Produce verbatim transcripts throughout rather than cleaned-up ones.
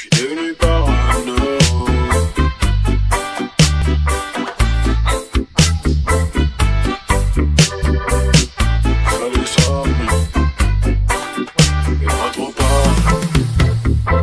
suis devenu parano. Fallait s'armer, et pas trop tard.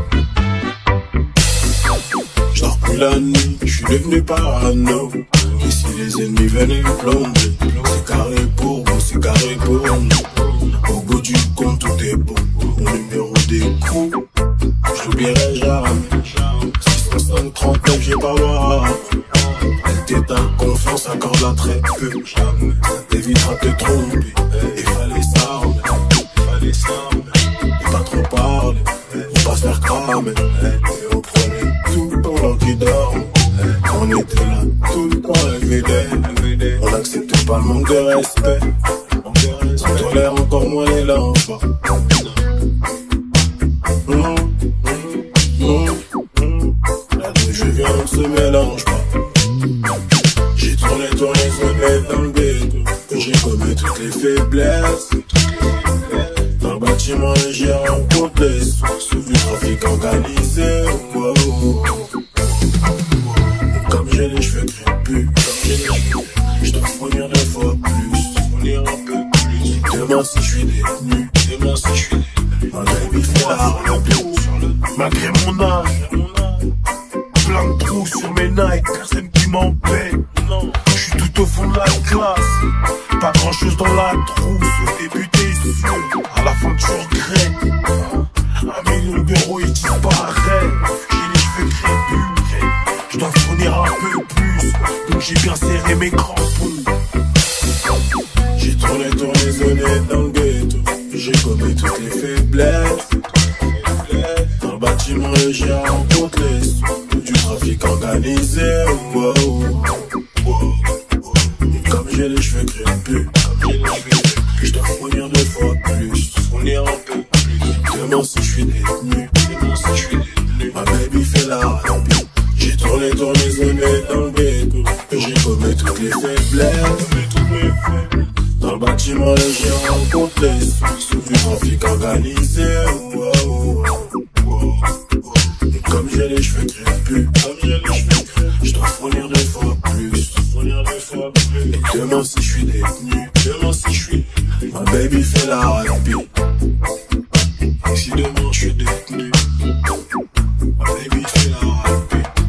J'dors plus la nuit, j'suis devenu parano. Et si les ennemis venaient me plonger, c'est carré pour vous, c'est carré pour nous. Au bout du compte, tout est beau. Mon numéro d'écoute, je l'oublierai jamais. six cent cinq trente-neuf, j'ai pas voir. Elle t'éteint confiance, accorde-la très peu. Jamais, ça t'évitera de te tromper. Il fallait s'armer, il fallait s'armer. Et pas trop parler, faut pas se faire cramer. Et on prenait tout le temps qui dorme. On était là tout le temps évidé. On n'acceptait pas le manque de respect. On tolère encore moins les langues. Mmh, mmh, mmh. La nuit je viens, on se mélange pas. J'ai tourné, tourné, sonné dans le béton. J'ai commis toutes les faiblesses. Dans le bâtiment j'ai rencontré les sources du trafic organisé. Wow. Comme j'ai les cheveux crépus, comme j'ai les cheveux, je dois fournir deux fois plus, fournir un peu plus. Demain si je suis détenu, demain si je suis détenu, ma baby fait la remplie. Malgré mon âge, plein de trous sur mes Nike, personne qui m'empêche. Je suis tout au fond de la classe, pas grand chose dans la trousse. Au début t'es sûr, à la fin tu regrettes. Un million d'euros il disparaît, j'ai les cheveux crépus. Je dois fournir un peu plus, donc j'ai bien serré mes crampons. J'ai tourné, tourné, zoné dans le ghetto. J'ai commis toutes les faiblesses. Dans le bâtiment, j'ai rencontré les sous du trafic organisé. Wow. Et comme j'ai les cheveux crépus, je dois fournir deux fois plus, fournir un peu plus. Demain si je suis détenu, demain si je suis détenu, ma baby fait la rapide. J'ai tourné, tourné, zoné dans le ghetto. J'ai commis toutes les faiblesses. Dans le bâtiment, j'ai rencontré sous du trafic organisé. Wow. Et comme j'ai les cheveux crépus, comme j'ai les cheveux crépus, je dois fournir deux fois plus, fournir deux fois plus. Et demain si je suis détenu, demain si je suis détenu, ma baby fait la rapide. Et si demain je suis détenu, ma baby fait la rapide.